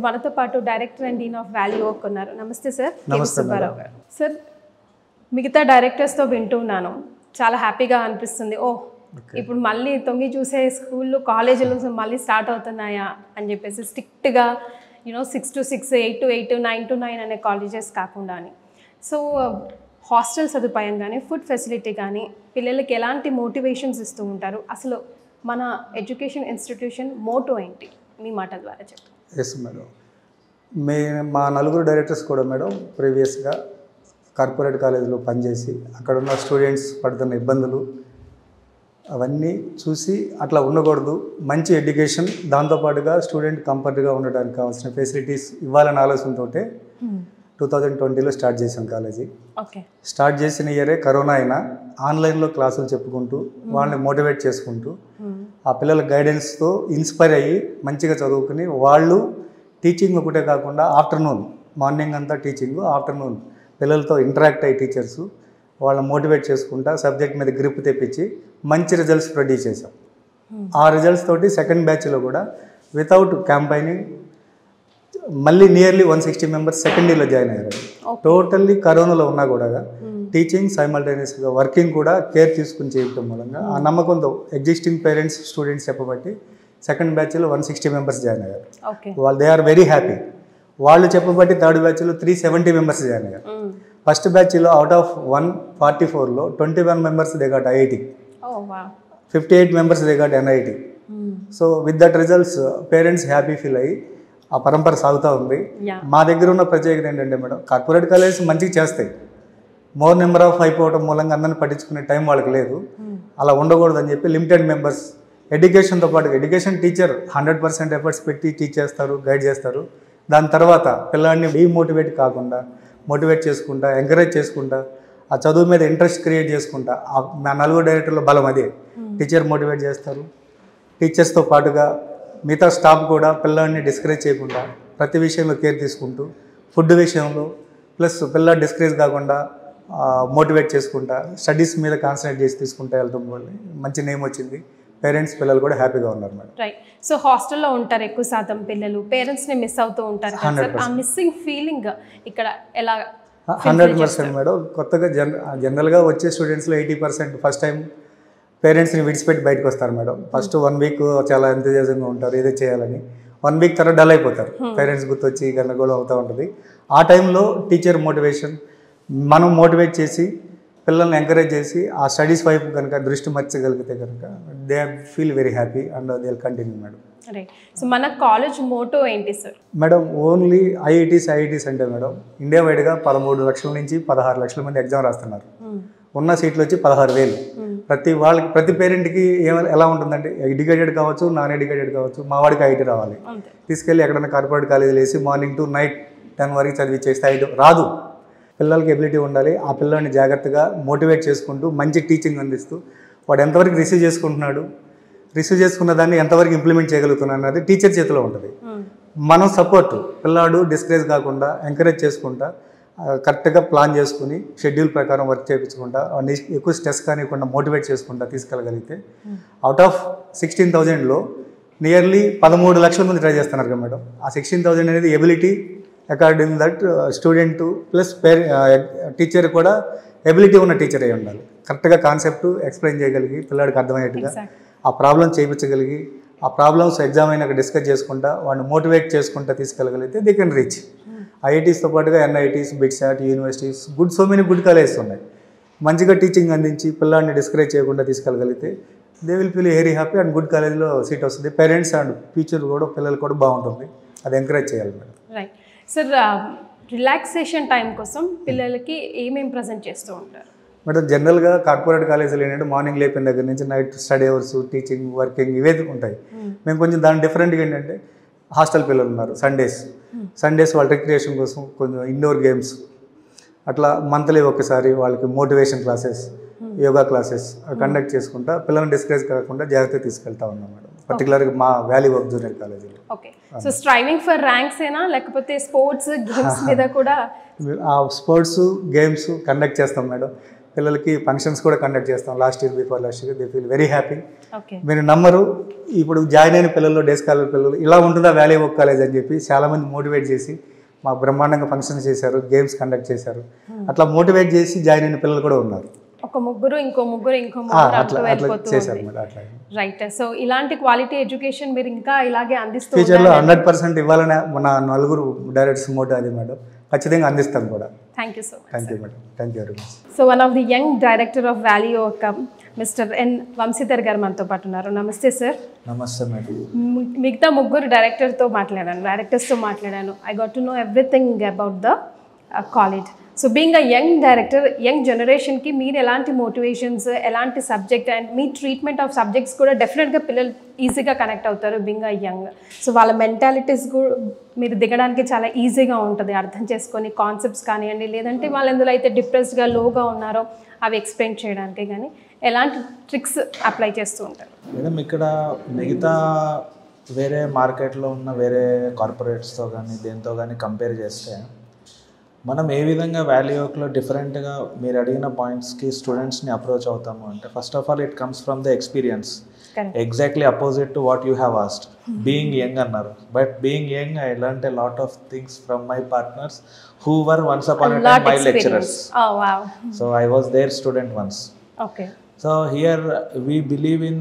మనతో పాటు director and dean of value work ఉన్నారు. నమస్తే సార్. నమస్తే సుబ్బారావు గారు. సార్, మిగతా డైరెక్టర్స్తో వింటున్నాను, చాలా హ్యాపీగా అనిపిస్తుంది. ఇప్పుడు మళ్ళీ తొంగి చూసే స్కూళ్ళు కాలేజీలు మళ్ళీ స్టార్ట్ అవుతున్నాయా అని చెప్పేసి, స్ట్రిక్ట్గా 6 to 6, 8 to 8, 9 to 9 అనే కాలేజెస్ కాకుండా అని. సో హాస్టల్ సదుపాయం కానీ, ఫుడ్ ఫెసిలిటీ కానీ, పిల్లలకి ఎలాంటి మోటివేషన్స్ ఇస్తూ ఉంటారు? అసలు మన ఎడ్యుకేషన్ ఇన్స్టిట్యూషన్ మోటో ఏంటి? మీ మాటల ద్వారా చెప్పండి. ఎస్ మేడం, మా నలుగురు డైరెక్టర్స్ కూడా మేడం ప్రీవియస్గా కార్పొరేట్ కాలేజీలో పనిచేసి అక్కడ ఉన్న స్టూడెంట్స్ పడుతున్న ఇబ్బందులు అవన్నీ చూసి అట్లా ఉండకూడదు, మంచి ఎడ్యుకేషన్, దాంతోపాటుగా స్టూడెంట్ కంఫర్ట్గా ఉండడానికి కావాల్సిన ఫెసిలిటీస్ ఇవ్వాలనే ఆలోచనతో 2020లో స్టార్ట్ చేశాం కాలేజీ. స్టార్ట్ చేసిన ఇయరే కరోనా అయినా ఆన్లైన్లో క్లాసులు చెప్పుకుంటూ వాళ్ళని మోటివేట్ చేసుకుంటూ ఆ పిల్లల గైడెన్స్తో ఇన్స్పైర్ అయ్యి మంచిగా చదువుకుని వాళ్ళు టీచింగ్ ఒకటే కాకుండా ఆఫ్టర్నూన్, మార్నింగ్ అంతా టీచింగ్, ఆఫ్టర్నూన్ పిల్లలతో ఇంటరాక్ట్ అయ్యి టీచర్స్ వాళ్ళని మోటివేట్ చేసుకుంటా సబ్జెక్ట్ మీద గ్రిప్ తెప్పించి మంచి రిజల్ట్స్ ప్రొడ్యూస్ చేసాం. ఆ రిజల్ట్స్ తోటి సెకండ్ బ్యాచ్లో కూడా వితౌట్ క్యాంపైనింగ్ మళ్ళీ నియర్లీ 160 మెంబర్స్ సెకండ్ ఇయర్లో జాయిన్ అయ్యారు. టోటల్లీ కరోనాలో ఉన్నా కూడా టీచింగ్ సైమల్టేనియస్గా వర్కింగ్ కూడా కేర్ తీసుకుని చేయటం మూలంగా ఆ నమ్మకంతో ఎగ్జిస్టింగ్ పేరెంట్స్ స్టూడెంట్స్ చెప్పబట్టి సెకండ్ బ్యాచ్లో 160 మెంబర్స్ జాయిన్ అయ్యారు. వాళ్ళు దే ఆర్ వెరీ హ్యాపీ. వాళ్ళు చెప్పబట్టి థర్డ్ బ్యాచ్లో 370 మెంబర్స్ జాయిన్ అయ్యారు. ఫస్ట్ బ్యాచ్లో అవుట్ ఆఫ్ 144లో 21 members they got IIT, 58 members they got NIT. So with that results parents happy feel అయ్యి ఆ పరంపర సాగుతూ ఉంది. మా దగ్గర ఉన్న ప్రత్యేకత ఏంటంటే మేడం, కార్పొరేట్ కాలేజెస్ మంచిగా చేస్తాయి, మోర్ నెంబర్ ఆఫ్ అయిపోవడం మూలంగా అందరిని పట్టించుకునే టైం వాళ్ళకి లేదు. అలా ఉండకూడదని చెప్పి లిమిటెడ్ మెంబర్స్, ఎడ్యుకేషన్తో పాటు ఎడ్యుకేషన్ టీచర్ 100% ఎఫర్ట్స్ పెట్టి టీచ్ చేస్తారు, గైడ్ చేస్తారు. దాని తర్వాత పిల్లాడిని డీమోటివేట్ కాకుండా మోటివేట్ చేసుకుంటా, ఎంకరేజ్ చేసుకుంటా, ఆ చదువు మీద ఇంట్రెస్ట్ క్రియేట్ చేసుకుంటా. మా నలుగురు డైరెక్టర్ల బలం అదే. టీచర్ మోటివేట్ చేస్తారు, టీచర్స్తో పాటుగా మిగతా స్టాఫ్ కూడా పిల్లాడిని డిస్కరేజ్ చేయకుండా ప్రతి విషయంలో కేర్ తీసుకుంటూ, ఫుడ్ విషయంలో ప్లస్ పిల్లాడు డిస్కరేజ్ కాకుండా మోటివేట్ చేసుకుంటా, స్టడీస్ మీద కాన్సన్ట్రేట్ చేసి తీసుకుంటా వెళ్తాం వల్ల మంచి నేమ్ వచ్చింది. పేరెంట్స్ పిల్లలు కూడా హ్యాపీగా ఉన్నారు మేడం. రైట్. సో హాస్టల్లో ఉంటారు ఎక్కువ శాతం పిల్లలు, పేరెంట్స్ని మిస్ అవుతూ ఉంటారు. ఆ మిస్సింగ్ ఫీలింగ్ ఇక్కడ ఎలా? 100% మేడం. కొత్తగా జనరల్గా వచ్చే స్టూడెంట్స్లో 80% ఫస్ట్ టైం పేరెంట్స్ని విడిచిపెట్టి బయటకు వస్తారు మేడం. ఫస్ట్ 1 వీక్ చాలా ఎంతజాజంగా ఉంటారు, ఏదో చేయాలని. 1 వీక్ తర్వాత డల్ అయిపోతారు, పేరెంట్స్ గుర్తొచ్చి గందరగోళం అవుతూ ఉంటుంది. ఆ టైంలో టీచర్ మోటివేషన్, మనం మోటివేట్ చేసి పిల్లల్ని ఎంకరేజ్ చేసి ఆ స్టడీస్ వైపు కనుక దృష్టి మర్చగలిగితే కనుక they feel very happy and they will continue madam. Right. So మన కాలేజ్ మోటో ఏంటి సార్? మేడం ఓన్లీ ఐఐటీస్ అంటే మేడం ఇండియా వైడ్గా 13 లక్షల నుంచి 16 లక్షల మంది ఎగ్జామ్ రాస్తున్నారు. ఉన్న సీట్లు వచ్చి 16,000. ప్రతి పేరెంట్కి ఎలా ఉంటుందంటే ఎడ్యుకేటెడ్ కావచ్చు, నాన్ ఎడ్యుకేటెడ్ కావచ్చు, మా వాడికి ఐటీ రావాలి, తీసుకెళ్ళి ఎక్కడైనా కార్పొరేట్ కాలేజీలు వేసి మార్నింగ్ టు నైట్ 10 వరకు చదివించేస్తే ఐటీ రాదు. పిల్లలకి ఎబిలిటీ ఉండాలి. ఆ పిల్లల్ని జాగ్రత్తగా మోటివేట్ చేసుకుంటూ మంచి టీచింగ్ అందిస్తూ వాడు ఎంతవరకు రిసీవ్ చేసుకుంటున్నాడు, రిసీవ్ చేసుకున్న దాన్ని ఎంతవరకు ఇంప్లిమెంట్ చేయగలుగుతున్నాడు అన్నది టీచర్ చేతిలో ఉంటుంది. మనం సపోర్ట్, పిల్లాడు డిస్కరేజ్ కాకుండా ఎంకరేజ్ చేసుకుంటా కరెక్ట్గా ప్లాన్ చేసుకుని షెడ్యూల్ ప్రకారం వర్క్ చేయించుకుంటా ఎక్కువ స్ట్రెస్ కానివ్వకుండా మోటివేట్ చేసుకుంటా తీసుకెళ్ళగలిగితే అవుట్ ఆఫ్ 16,000లో నియర్లీ 13 లక్షల మంది ట్రై చేస్తున్నారు కదా మేడం. ఆ 16,000 అనేది ability according that student plus teacher కూడా ఎబిలిటీ ఉన్న టీచర్ అయి ఉండాలి. కరెక్ట్గా కాన్సెప్ట్ ఎక్స్ప్లెయిన్ చేయగలిగి పిల్లాడికి అర్థమయ్యేట్టుగా ఆ ప్రాబ్లం చేయించగలిగి ఆ ప్రాబ్లమ్స్ ఎగ్జామ్ అయినాక డిస్కస్ చేసుకుంటా వాడిని మోటివేట్ చేసుకుంటా తీసుకెళ్ళగలిగితే దే కెన్ రీచ్. ఐఐటీస్తో పాటుగా NITs, BITSAT, universities, so many good colleges ఉన్నాయి. మంచిగా టీచింగ్ అందించి పిల్లాడిని డిస్కరేజ్ చేయకుండా తీసుకెళ్ళగలిగితే they will feel very happy and good కాలేజ్లో సీట్ వస్తుంది. పేరెంట్స్ అండ్ ఫ్యూచర్ కూడా పిల్లలు కూడా బాగుంటుంది. అది ఎంకరేజ్ చేయాలి madam. Right. Sir, relaxation time కోసం పిల్లలకి ఏమేమి ప్రజెంట్ చేస్తూ ఉంటారు మేడం? జనరల్గా కార్పొరేట్ కాలేజీలు ఏంటంటే మార్నింగ్ లేపిన దగ్గర నుంచి night study hours, teaching, working ఇవే ఉంటాయి. మేము కొంచెం దాని డిఫరెంట్గా ఏంటంటే హాస్టల్ పిల్లలు ఉన్నారు, సండేస్ వాళ్ళ రిక్రియేషన్ కోసం కొంచెం ఇండోర్ గేమ్స్ అట్లా మంత్లీ ఒకసారి వాళ్ళకి motivation classes, yoga classes conduct చేసుకుంటా పిల్లల్ని డిస్కరేజ్ కాకుండా జాగ్రత్తగా తీసుకెళ్తా ఉన్నాం మేడం. పర్టికులర్గా మా వాల్యూ వర్క్ జూనియర్ కాలేజీలో. Okay. So striving for ranks ఏనా లేకపోతే స్పోర్ట్స్ గేమ్స్ మీద కూడా? ఆ స్పోర్ట్స్ గేమ్స్ కండక్ట్ చేస్తాం మేడం. పిల్లలకి ఫంక్షన్స్ కూడా కండక్ట్ చేస్తాం. Last year before last year they feel very happy. Okay. మీరు నమ్మరు, ఇప్పుడు జాయిన్ అయిన పిల్లలు, డేస్ కాలర్ పిల్లలు ఇలా ఉంటుందా వ్యాలీ ఆఫ్ కాలేజ్ అని చెప్పి చాలామంది మోటివేట్ చేసి మాకు బ్రహ్మాండంగా ఫంక్షన్స్ చేశారు, గేమ్స్ కండక్ట్ చేశారు. అట్లా మోటివేట్ చేసి జాయిన్ అయిన పిల్లలు కూడా ఉన్నారు. ఒక ముగ్గురు ఇంకో ముగ్గురు చేశారు మేడం. అట్లా రైట్. సో ఇలాంటి క్వాలిటీ ఎడ్యుకేషన్ మీరు ఇంకా ఇలాగే అందిస్తూ ఫ్యూచర్లో 100% ఇవ్వాలని మన నలుగురు డైరెక్టర్స్ మోటో అది మేడం. ఖచ్చితంగా అందిస్తాం కూడా. Thank you so much. Thank you madam. Thank you very much. So one of the young director of valley of mister N Vamsidhar garu మనతో పాటు ఉన్నారు. నమస్తే సార్. నమస్తే మేడం. మిగతా ముగ్గురు డైరెక్టర్స్తో మాట్లాడాను. I got to know everything about the college. So being a young director, young జనరేషన్కి మీరు ఎలాంటి మోటివేషన్స్, ఎలాంటి సబ్జెక్ట్ అండ్ మీ ట్రీట్మెంట్ ఆఫ్ సబ్జెక్ట్స్ కూడా డెఫినెట్గా పిల్లలు ఈజీగా కనెక్ట్ అవుతారు బీయింగ్ అ యంగ్. సో వాళ్ళ మెంటాలిటీస్ కూడా మీరు దిగడానికి చాలా ఈజీగా ఉంటుంది అర్థం చేసుకొని, కాన్సెప్ట్స్ కానివ్వండి, లేదంటే వాళ్ళు ఎందులో అయితే డిప్రెస్డ్గా లోగా ఉన్నారో అవి ఎక్స్ప్లెయిన్ చేయడానికి కానీ ఎలాంటి ట్రిక్స్ అప్లై చేస్తూ ఉంటారు మేడం? ఇక్కడ మిగతా వేరే మార్కెట్లో ఉన్న వేరే కార్పొరేట్స్తో కానీ దేంతో కానీ కంపేర్ చేస్తే మనం ఏ విధంగా వ్యాలీవర్క్లో డిఫరెంట్గా మీరు అడిగిన పాయింట్స్కి స్టూడెంట్స్ని అప్రోచ్ అవుతాము అంటే, first of all it comes from the experience. Exactly opposite to what you have asked. Being young అన్నారు, but being young I learned a lot of things from my partners who were once upon a time my lecturers. So I was their student once. So here we believe in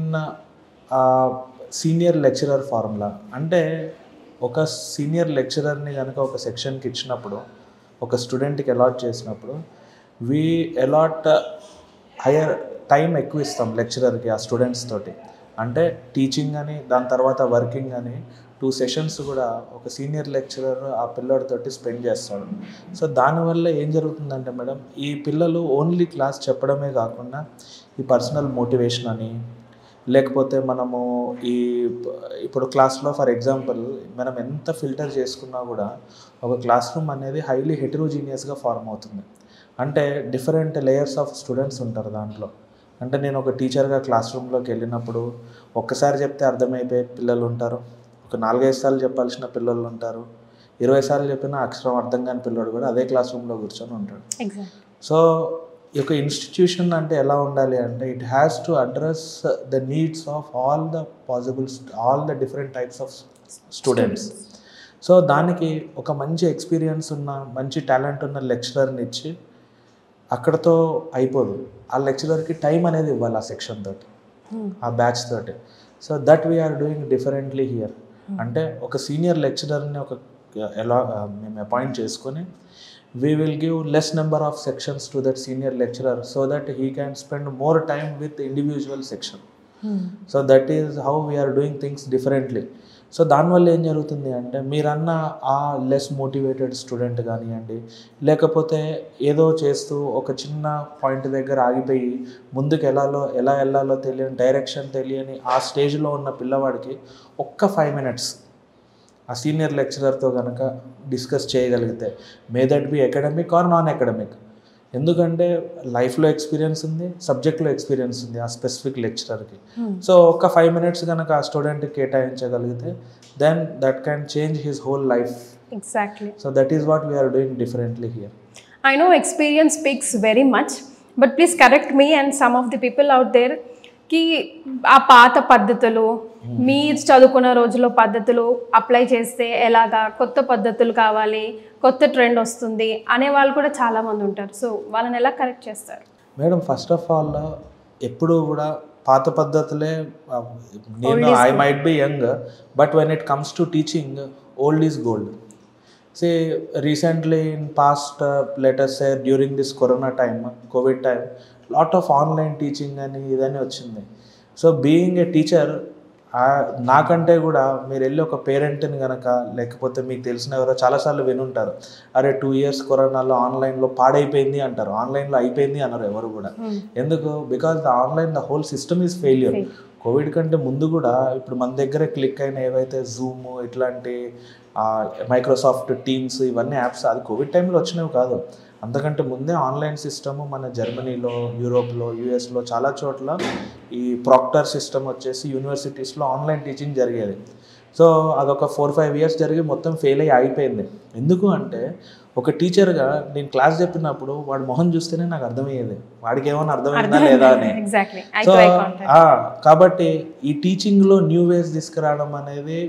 senior lecturer formula. అంటే ఒక senior లెక్చరర్ని కనుక ఒక సెక్షన్కి ఇచ్చినప్పుడు, ఒక స్టూడెంట్కి allot చేసినప్పుడు, we allot higher time ఎక్కువ ఇస్తాం లెక్చరర్కి ఆ స్టూడెంట్స్ తోటి. అంటే టీచింగ్ అని, దాని తర్వాత వర్కింగ్ అని 2 సెషన్స్ కూడా ఒక సీనియర్ లెక్చరర్ ఆ పిల్లడితోటి స్పెండ్ చేస్తాడు. సో దానివల్ల ఏం జరుగుతుందంటే మేడం, ఈ పిల్లలు ఓన్లీ క్లాస్ చెప్పడమే కాకుండా ఈ పర్సనల్ మోటివేషన్ అని, లేకపోతే మనము ఇప్పుడు క్లాస్లో ఫర్ ఎగ్జాంపుల్ మనం ఎంత ఫిల్టర్ చేసుకున్నా కూడా ఒక క్లాస్ రూమ్ అనేది హైలీ హెటరోజీనియస్గా ఫార్మ్ అవుతుంది. అంటే డిఫరెంట్ లేయర్స్ ఆఫ్ స్టూడెంట్స్ ఉంటారు దాంట్లో. అంటే నేను ఒక టీచర్గా క్లాస్ రూమ్లోకి వెళ్ళినప్పుడు ఒక్కసారి చెప్తే అర్థమైపోయే పిల్లలు ఉంటారు, ఒక 4-5 సార్లు చెప్పాల్సిన పిల్లలు ఉంటారు, 20 సార్లు చెప్పినా అక్షరం అర్థం కాని పిల్లడు కూడా అదే క్లాస్ రూమ్లో కూర్చొని ఉంటాడు. సో ఈ యొక్క ఇన్స్టిట్యూషన్ అంటే ఎలా ఉండాలి అంటే, it has to address the needs of all the different types of students. So దానికి ఒక మంచి ఎక్స్పీరియన్స్ ఉన్న, మంచి టాలెంట్ ఉన్న లెక్చరర్ని ఇచ్చి అక్కడతో అయిపోదు. ఆ లెక్చరర్కి టైం అనేది ఇవ్వాలి ఆ సెక్షన్ తోటి, ఆ బ్యాచ్ తోటి. So that we are doing differently here. అంటే ఒక సీనియర్ లెక్చరర్ని మేము అపాయింట్ చేసుకొని we will give less number of sections to that senior lecturer so that he can spend more time with the individual section. So that is how we are doing things differently. So దానివల్ల ఏం జరుగుతుంది అంటే, మీరన్న ఆ less motivated student కానివ్వండి, లేకపోతే ఏదో చేస్తూ ఒక చిన్న పాయింట్ దగ్గర ఆగిపోయి ముందుకు ఎలా వెళ్ళాలో తెలియని, డైరెక్షన్ తెలియని ఆ స్టేజ్లో ఉన్న పిల్లవాడికి ఒక్క 5 minutes ఆ సీనియర్ లెక్చరర్తో కనుక డిస్కస్ చేయగలిగితే, may that be academic or non academic, ఎందుకంటే లైఫ్లో ఎక్స్పీరియన్స్ ఉంది, సబ్జెక్ట్లో ఎక్స్పీరియన్స్ ఉంది ఆ స్పెసిఫిక్ లెక్చరర్కి. సో ఒక 5 minutes కనుక ఆ స్టూడెంట్కి కేటాయించగలిగితే, then that can change his whole life. Exactly. So that is what we are doing differently here. I know experience speaks very much, but please correct me and some of the people out there కి ఆ పాత పద్ధతులు, మీరు చదువుకున్న రోజుల్లో పద్ధతులు apply చేస్తే ఎలాగా, కొత్త పద్ధతులు కావాలి, కొత్త ట్రెండ్ వస్తుంది అనే వాళ్ళు కూడా చాలామంది ఉంటారు. సో వాళ్ళని ఎలా కరెక్ట్ చేస్తారు మేడం? ఫస్ట్ ఆఫ్ ఆల్ ఎప్పుడు కూడా పాత పద్ధతులే. నేను I might be young, but when it comes to teaching, old is gold. See, recently in past, let us say during this corona time, COVID time, lot of online teaching అని ఇదని వచ్చింది. So being a teacher, నాకంటే కూడా మీరు వెళ్ళి ఒక పేరెంట్ని కనుక, లేకపోతే మీకు తెలిసిన ఎవరో చాలాసార్లు వినుంటారు, అరే 2 years కరోనాలో ఆన్లైన్లో పాడైపోయింది అంటారు, ఆన్లైన్లో అయిపోయింది అన్నారు ఎవరు కూడా. ఎందుకు? Because the online, the whole system is failure. Covid కంటే ముందు కూడా ఇప్పుడు మన దగ్గర క్లిక్ అయిన ఏవైతే జూమ్, ఇట్లాంటి మైక్రోసాఫ్ట్ టీమ్స్, ఇవన్నీ యాప్స్ అది కోవిడ్ టైంలో వచ్చినవి కాదు. అంతకంటే ముందే ఆన్లైన్ సిస్టము మన జర్మనీలో, యూరోప్లో, యూఎస్లో చాలా చోట్ల ఈ ప్రాక్టర్ సిస్టమ్ వచ్చేసి యూనివర్సిటీస్లో ఆన్లైన్ టీచింగ్ జరిగేది. సో అదొక 4-5 years జరిగి మొత్తం ఫెయిల్ అయ్యి అయిపోయింది. ఎందుకు అంటే ఒక టీచర్గా నేను క్లాస్ చెప్పినప్పుడు వాడి మొహం చూస్తేనే నాకు అర్థమయ్యేది, వాడికి ఏమైనా అర్థమైందా లేదా అని. ఎగ్జాక్ట్లీ. సో కాబట్టి ఈ టీచింగ్లో న్యూ వేస్ తీసుకురావడం అనేది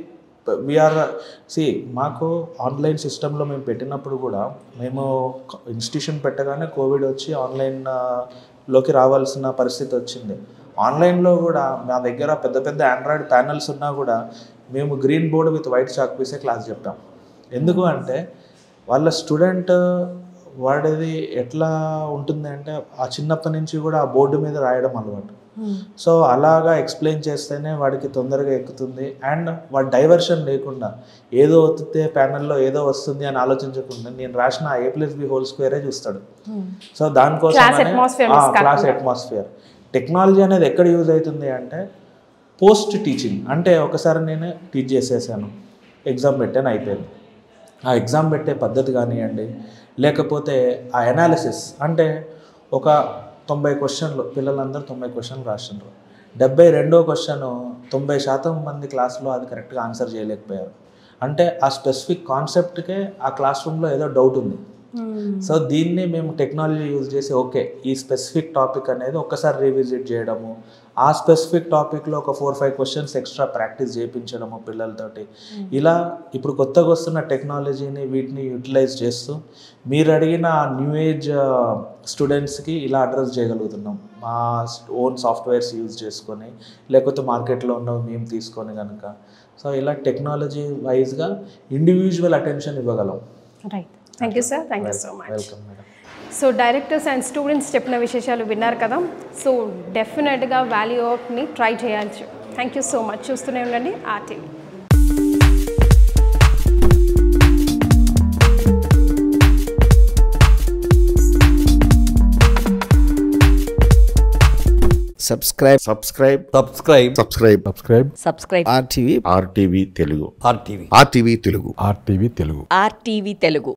మాకు ఆన్లైన్ సిస్టంలో మేము పెట్టినప్పుడు కూడా, మేము ఇన్స్టిట్యూషన్ పెట్టగానే కోవిడ్ వచ్చి ఆన్లైన్లోకి రావాల్సిన పరిస్థితి వచ్చింది. ఆన్లైన్లో కూడా మా దగ్గర పెద్ద పెద్ద ఆండ్రాయిడ్ ప్యానల్స్ ఉన్నా కూడా మేము green board with white chalk పీసే క్లాస్ చెప్పాం. ఎందుకు అంటే వాళ్ళ స్టూడెంట్ వాడిది ఎట్లా ఉంటుంది అంటే ఆ చిన్నప్పటి నుంచి కూడా ఆ బోర్డు మీద రాయడం అలవాటు. సో అలాగా ఎక్స్ప్లెయిన్ చేస్తేనే వాడికి తొందరగా ఎక్కుతుంది. అండ్ వాడు డైవర్షన్ లేకుండా ఏదో వస్తే ప్యానల్లో ఏదో వస్తుంది అని ఆలోచించకుండా నేను రాసిన A+B² చూస్తాడు. సో దానికోసం క్లాస్ అట్మాస్ఫియర్. టెక్నాలజీ అనేది ఎక్కడ యూజ్ అవుతుంది అంటే పోస్ట్ టీచింగ్. అంటే ఒకసారి నేను టీచ్ చేసేసాను, ఎగ్జామ్ పెట్టాను, అయిపోయింది. ఆ ఎగ్జామ్ పెట్టే పద్ధతి కానివ్వండి, లేకపోతే ఆ అనాలిసిస్, అంటే ఒక 90 క్వశ్చన్లు పిల్లలందరూ 90 క్వశ్చన్లు రాసినారు. 72వ క్వశ్చన్ 90% మంది క్లాస్లో అది కరెక్ట్గా ఆన్సర్ చేయలేకపోయారు. అంటే ఆ స్పెసిఫిక్ కాన్సెప్ట్కే ఆ క్లాస్ రూమ్లో ఏదో డౌట్ ఉంది. సో దీన్ని మేము టెక్నాలజీ యూజ్ చేసి ఓకే ఈ స్పెసిఫిక్ టాపిక్ అనేది ఒక్కసారి రీవిజిట్ చేయడము, ఆ స్పెసిఫిక్ టాపిక్లో ఒక 4-5 క్వశ్చన్స్ ఎక్స్ట్రా ప్రాక్టీస్ చేయించడము పిల్లలతోటి. ఇలా ఇప్పుడు కొత్తగా వస్తున్న టెక్నాలజీని వీటిని యూటిలైజ్ చేస్తూ మీరు అడిగిన న్యూ ఏజ్ స్టూడెంట్స్కి ఇలా అడ్రస్ చేయగలుగుతున్నాం. మా ఓన్ సాఫ్ట్వేర్స్ యూజ్ చేసుకొని, లేకపోతే మార్కెట్లో ఉన్నవి మేము తీసుకొని కనుక. సో ఇలా టెక్నాలజీ వైజ్గా ఇండివిజువల్ అటెన్షన్ ఇవ్వగలం. Right. Thank you sir. Thank you so much. Welcome madam. So directors and students చెప్పిన విశేషాలు విన్నారు కదా. సో డెఫినెట్గా వాల్యూ వర్క్ని ట్రై చేయొచ్చు. Thank you so much. చూస్తూనే ఉండండి RTV. Subscribe RTV Telugu. RTV Telugu.